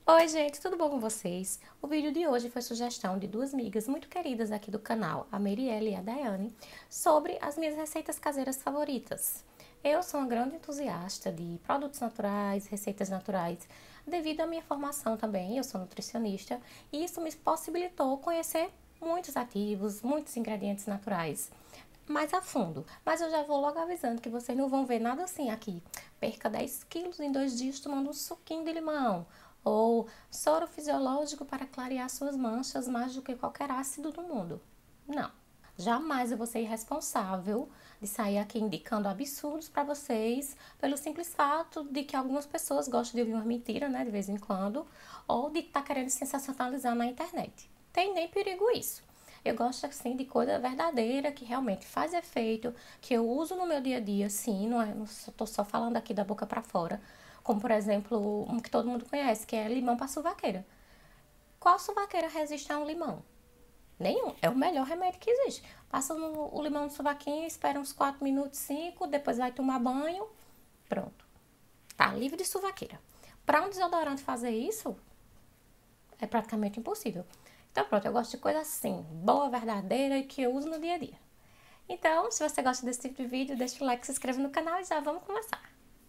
Oi gente, tudo bom com vocês? O vídeo de hoje foi sugestão de duas amigas muito queridas aqui do canal, a Merielle e a Daiane, sobre as minhas receitas caseiras favoritas. Eu sou uma grande entusiasta de produtos naturais, receitas naturais, devido à minha formação também, eu sou nutricionista, e isso me possibilitou conhecer muitos ativos, muitos ingredientes naturais mais a fundo. Mas eu já vou logo avisando que vocês não vão ver nada assim aqui. Perca 10 quilos em 2 dias tomando um suquinho de limão. Ou soro fisiológico para clarear suas manchas mais do que qualquer ácido do mundo. Não. Jamais eu vou ser irresponsável de sair aqui indicando absurdos para vocês, pelo simples fato de que algumas pessoas gostam de ouvir uma mentira, né, de vez em quando, ou de estar querendo sensacionalizar na internet. Tem nem perigo isso. Eu gosto, assim, de coisa verdadeira, que realmente faz efeito, que eu uso no meu dia a dia, sim, não estou só falando aqui da boca para fora. Como, por exemplo, um que todo mundo conhece, que é limão para suvaqueira. Qual suvaqueira resiste a um limão? Nenhum. É o melhor remédio que existe. Passa o limão no suvaquinho, espera uns 4 minutos, 5, depois vai tomar banho, pronto. Tá livre de suvaqueira. Para um desodorante fazer isso, é praticamente impossível. Então pronto, eu gosto de coisa assim, boa, verdadeira e que eu uso no dia a dia. Então, se você gosta desse tipo de vídeo, deixa o like, se inscreve no canal e já vamos começar.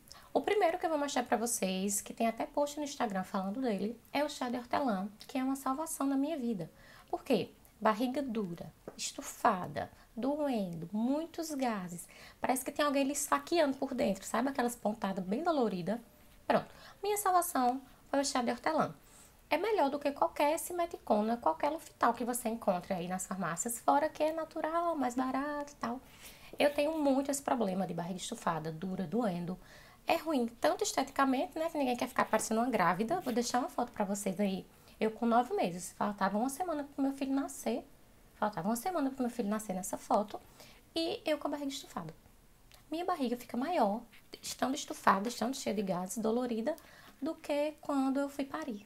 O primeiro que eu vou mostrar pra vocês, que tem até post no Instagram falando dele, é o chá de hortelã, que é uma salvação na minha vida. Por quê? Barriga dura, estufada, doendo, muitos gases. Parece que tem alguém lhe esfaqueando por dentro, sabe? Aquelas pontadas bem doloridas. Pronto. Minha salvação foi o chá de hortelã. É melhor do que qualquer simeticona, qualquer Lufital que você encontre aí nas farmácias, fora que é natural, mais barato e tal. Eu tenho muito esse problema de barriga estufada, dura, doendo. É ruim, tanto esteticamente, né, que ninguém quer ficar parecendo uma grávida. Vou deixar uma foto pra vocês aí. Eu com 9 meses, faltava uma semana pro meu filho nascer. Faltava uma semana pro meu filho nascer nessa foto. E eu com a barriga estufada. Minha barriga fica maior, estando estufada, estando cheia de gases, dolorida, do que quando eu fui parir.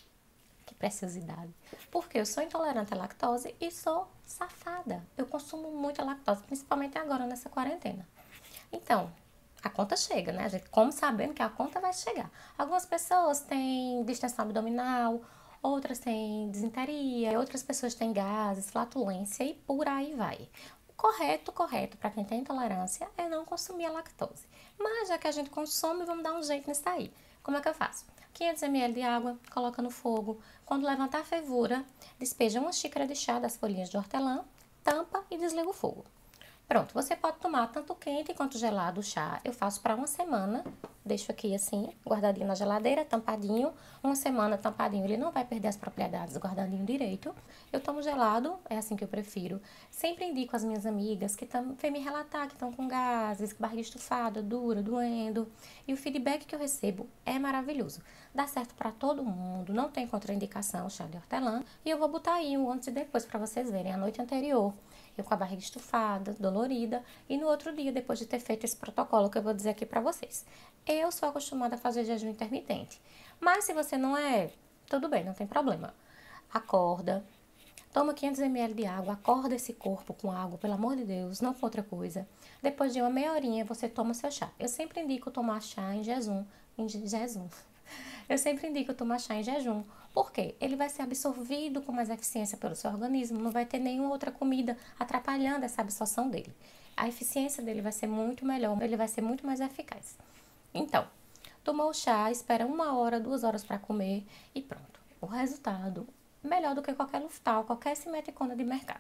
Que preciosidade. Porque eu sou intolerante à lactose e sou safada. Eu consumo muita lactose, principalmente agora nessa quarentena. Então, a conta chega, né? A gente come sabendo que a conta vai chegar. Algumas pessoas têm distensão abdominal, outras têm disenteria, outras pessoas têm gases, flatulência e por aí vai. O correto, para quem tem intolerância é não consumir a lactose. Mas já que a gente consome, vamos dar um jeito nisso aí. Como é que eu faço? 500 ml de água, coloca no fogo. Quando levantar a fervura, despeja uma xícara de chá das folhinhas de hortelã, tampa e desliga o fogo. Pronto, você pode tomar tanto quente quanto gelado o chá. Eu faço para uma semana, deixo aqui assim, guardadinho na geladeira, tampadinho. Uma semana tampadinho, ele não vai perder as propriedades, guardadinho direito. Eu tomo gelado, é assim que eu prefiro. Sempre indico às minhas amigas que vêm me relatar que estão com gases, barriga estufada, dura, doendo. E o feedback que eu recebo é maravilhoso. Dá certo para todo mundo, não tem contraindicação o chá de hortelã. E eu vou botar aí um antes e depois para vocês verem a noite anterior. Eu com a barriga estufada, dolorida, e no outro dia, depois de ter feito esse protocolo que eu vou dizer aqui pra vocês. Eu sou acostumada a fazer jejum intermitente, mas se você não é, tudo bem, não tem problema. Acorda, toma 500 ml de água, acorda esse corpo com água, pelo amor de Deus, não com outra coisa. Depois de uma meia horinha, você toma seu chá. Eu sempre indico tomar chá em jejum. Eu sempre indico tomar chá em jejum. Por quê? Ele vai ser absorvido com mais eficiência pelo seu organismo, não vai ter nenhuma outra comida atrapalhando essa absorção dele. A eficiência dele vai ser muito melhor, ele vai ser muito mais eficaz. Então, tomou o chá, espera 1 hora, 2 horas para comer e pronto. O resultado, melhor do que qualquer Luftal, qualquer simeticona de mercado.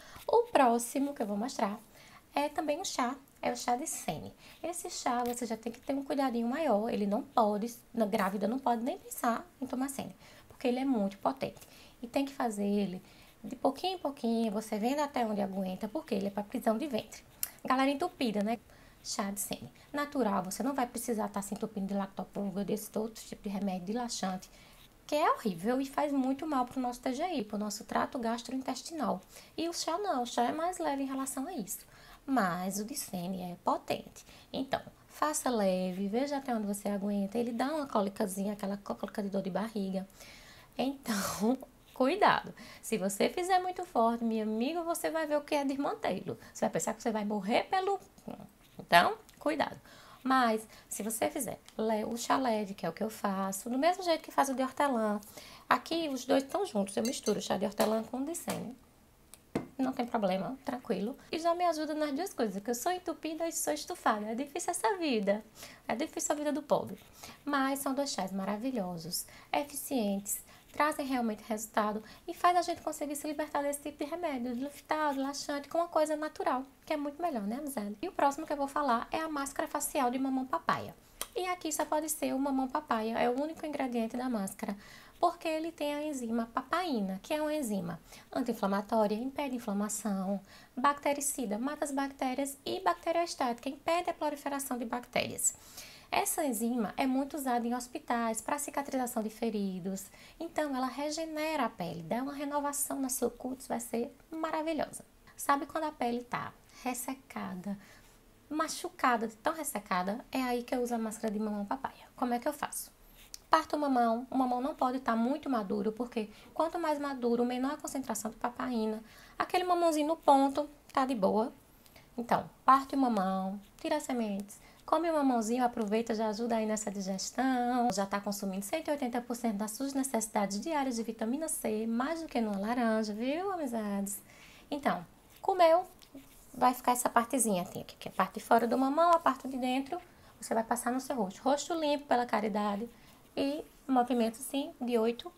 O próximo que eu vou mostrar é também um chá, é o chá de sene. Esse chá você já tem que ter um cuidadinho maior, ele não pode, na grávida não pode nem pensar em tomar sene, porque ele é muito potente. E tem que fazer ele de pouquinho em pouquinho, você vendo até onde aguenta, porque ele é para prisão de ventre. Galera entupida, né? Chá de sene. Natural, você não vai precisar estar se entupindo de lactopurga, desse outro tipo de remédio de laxante, que é horrível e faz muito mal para o nosso TGI, para o nosso trato gastrointestinal. E o chá não, o chá é mais leve em relação a isso. Mas o de sene é potente. Então, faça leve, veja até onde você aguenta. Ele dá uma cólicazinha, aquela cólica de dor de barriga. Então, cuidado. Se você fizer muito forte, meu amigo, você vai ver o que é desmantelo. Você vai pensar que você vai morrer pelo... Então, cuidado. Mas, se você fizer o chá LED, que é o que eu faço, do mesmo jeito que faz o de hortelã, aqui os dois estão juntos, eu misturo o chá de hortelã com o de sêmen. Não tem problema, tranquilo. E já me ajuda nas duas coisas, porque eu sou entupida e sou estufada. É difícil essa vida. É difícil a vida do pobre. Mas são dois chás maravilhosos, eficientes, trazem realmente resultado e faz a gente conseguir se libertar desse tipo de remédio, de Luftal, de laxante, com uma coisa natural, que é muito melhor, né, amizade? E o próximo que eu vou falar é a máscara facial de mamão papaya. E aqui só pode ser o mamão papaya, é o único ingrediente da máscara, porque ele tem a enzima papaina, que é uma enzima anti-inflamatória, impede inflamação, bactericida, mata as bactérias e bacteriostática, impede a proliferação de bactérias. Essa enzima é muito usada em hospitais para cicatrização de feridos, então ela regenera a pele, dá uma renovação na sua cutis, vai ser maravilhosa. Sabe quando a pele tá ressecada, machucada, tão ressecada, é aí que eu uso a máscara de mamão papaya. Como é que eu faço? Parto o mamão não pode estar muito maduro, porque quanto mais maduro, menor a concentração de papaina. Aquele mamãozinho no ponto, tá de boa. Então, parte o mamão, tira as sementes, come o mamãozinho, aproveita, já ajuda aí nessa digestão. Já tá consumindo 180% das suas necessidades diárias de vitamina C, mais do que numa laranja, viu, amizades? Então, comeu, vai ficar essa partezinha aqui, que é a parte de fora do mamão, a parte de dentro, você vai passar no seu rosto. Rosto limpo pela caridade e movimento assim, de 8.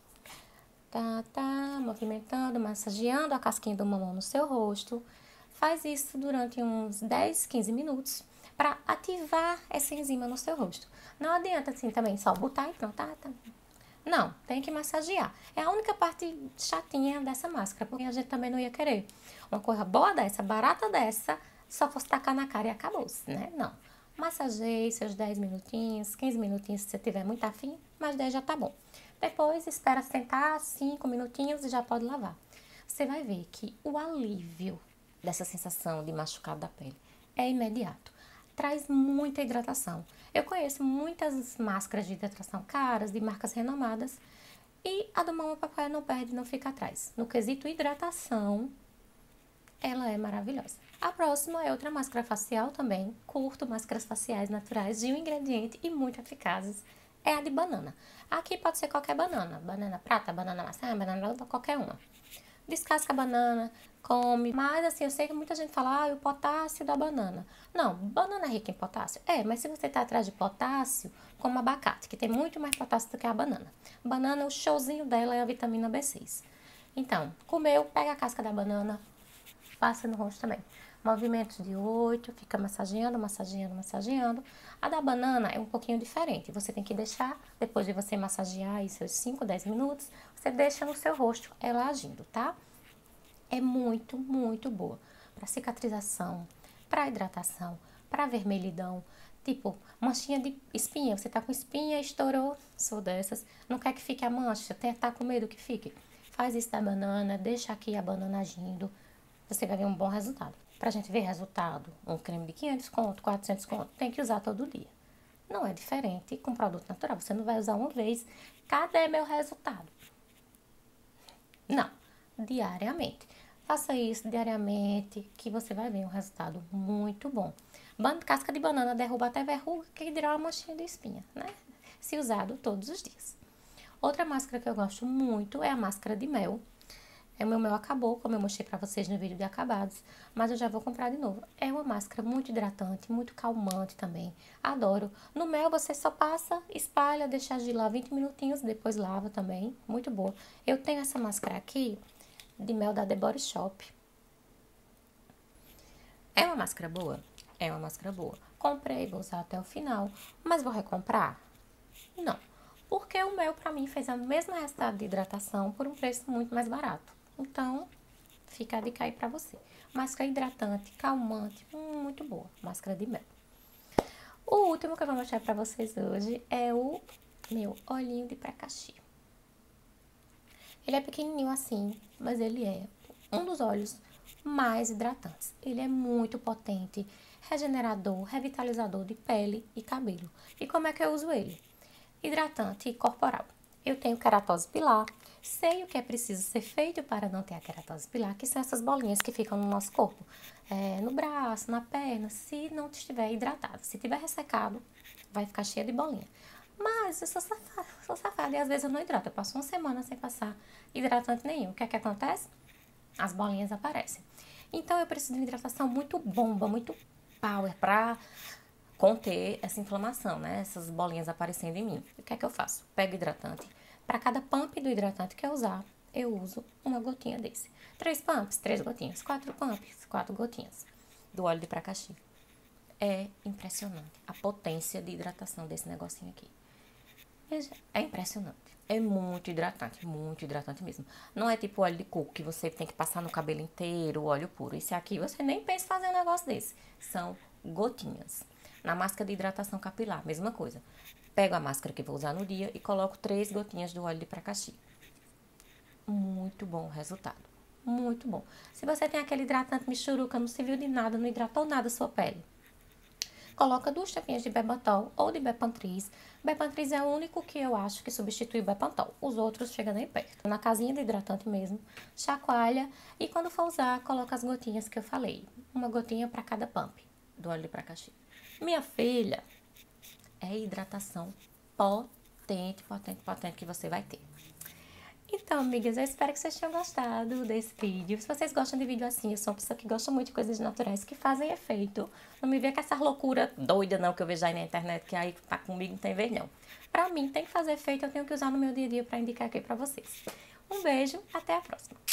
Movimentando, massageando a casquinha do mamão no seu rosto. Faz isso durante uns 10, 15 minutos para ativar essa enzima no seu rosto. Não adianta assim também só botar e pronto, tá. Não, tem que massagear. É a única parte chatinha dessa máscara, porque a gente também não ia querer uma coisa boa dessa, barata dessa, só fosse tacar na cara e acabou-se, né? Não. Massageie seus 10 minutinhos, 15 minutinhos se você tiver muito afim, mas 10 já tá bom. Depois espera sentar 5 minutinhos e já pode lavar. Você vai ver que o alívio dessa sensação de machucado da pele é imediato. Traz muita hidratação. Eu conheço muitas máscaras de hidratação caras, de marcas renomadas, e a do mamão papaya não perde, não fica atrás. No quesito hidratação, ela é maravilhosa. A próxima é outra máscara facial também. Curto máscaras faciais naturais de um ingrediente e muito eficazes. É a de banana. Aqui pode ser qualquer banana. Banana prata, banana maçã, banana qualquer uma. Descasca a banana, come. Mas assim, eu sei que muita gente fala, o potássio da banana. Não, banana é rica em potássio. É, mas se você tá atrás de potássio, como abacate, que tem muito mais potássio do que a banana. Banana, o showzinho dela é a vitamina B6. Então, comeu, pega a casca da banana, passa no rosto também. Movimentos de 8, fica massageando, massageando, massageando. A da banana é um pouquinho diferente. Você tem que deixar, depois de você massagear aí seus 5, 10 minutos, você deixa no seu rosto ela agindo, tá? É muito, muito boa para cicatrização, para hidratação, para vermelhidão. Tipo, manchinha de espinha. Você tá com espinha, estourou, sou dessas. Não quer que fique a mancha, tá com medo que fique. Faz isso da banana, deixa aqui a banana agindo. Você vai ver um bom resultado. Pra gente ver resultado, um creme de 500 conto, 400 conto, tem que usar todo dia. Não é diferente com produto natural. Você não vai usar uma vez. Cadê meu resultado? Não, diariamente. Faça isso diariamente, que você vai ver um resultado muito bom. Casca de banana derruba até verruga, que dirá uma manchinha de espinha, né? Se usado todos os dias. Outra máscara que eu gosto muito é a máscara de mel. O meu mel acabou, como eu mostrei pra vocês no vídeo de acabados, mas eu já vou comprar de novo. É uma máscara muito hidratante, muito calmante também. Adoro. No mel você só passa, espalha, deixa agir lá 20 minutinhos, depois lava também. Muito boa. Eu tenho essa máscara aqui, de mel da The Body Shop. É uma máscara boa? É uma máscara boa. Comprei, vou usar até o final, mas vou recomprar? Não. Porque o mel pra mim fez a mesma resultado de hidratação por um preço muito mais barato. Então, fica a dica aí pra você. Máscara hidratante, calmante, muito boa. Máscara de mel. O último que eu vou mostrar pra vocês hoje é o meu olhinho de Prakashi. Ele é pequenininho assim, mas ele é um dos óleos mais hidratantes. Ele é muito potente, regenerador, revitalizador de pele e cabelo. E como é que eu uso ele? Hidratante corporal. Eu tenho queratose pilar, Sei o que é preciso ser feito para não ter a queratose pilar, que são essas bolinhas que ficam no nosso corpo, no braço, na perna, se não estiver hidratado. Se tiver ressecado, vai ficar cheia de bolinha. Mas eu sou safada e às vezes eu não hidrato. Eu passo uma semana sem passar hidratante nenhum. O que é que acontece? As bolinhas aparecem. Então eu preciso de uma hidratação muito bomba, muito power para conter essa inflamação, né? Essas bolinhas aparecendo em mim. O que é que eu faço? Pego hidratante. Para cada pump do hidratante que eu usar, eu uso uma gotinha desse. 3 pumps, 3 gotinhas. 4 pumps, 4 gotinhas do óleo de pracaxi. É impressionante a potência de hidratação desse negocinho aqui. É impressionante. É muito hidratante mesmo. Não é tipo óleo de coco que você tem que passar no cabelo inteiro, óleo puro. Esse aqui você nem pensa em fazer um negócio desse. São gotinhas. Na máscara de hidratação capilar, mesma coisa. Pego a máscara que vou usar no dia e coloco 3 gotinhas do óleo de pracaxi. Muito bom o resultado. Muito bom. Se você tem aquele hidratante michuruca, não serviu de nada, não hidratou nada a sua pele, coloca 2 tapinhas de Bepantol ou de Bepantris. Bepantris é o único que eu acho que substitui o Bepantol. Os outros chegam nem perto. Na casinha do hidratante mesmo, chacoalha e quando for usar, coloca as gotinhas que eu falei. Uma gotinha para cada pump do óleo de pracaxi. Minha filha, é hidratação potente que você vai ter. Então, amigas, eu espero que vocês tenham gostado desse vídeo. Se vocês gostam de vídeo assim, eu sou uma pessoa que gosta muito de coisas naturais que fazem efeito. Não me vê com essa loucura doida, não, que eu vejo aí na internet, que aí tá comigo não tem vez, não. Pra mim, tem que fazer efeito, eu tenho que usar no meu dia a dia pra indicar aqui pra vocês. Um beijo, até a próxima.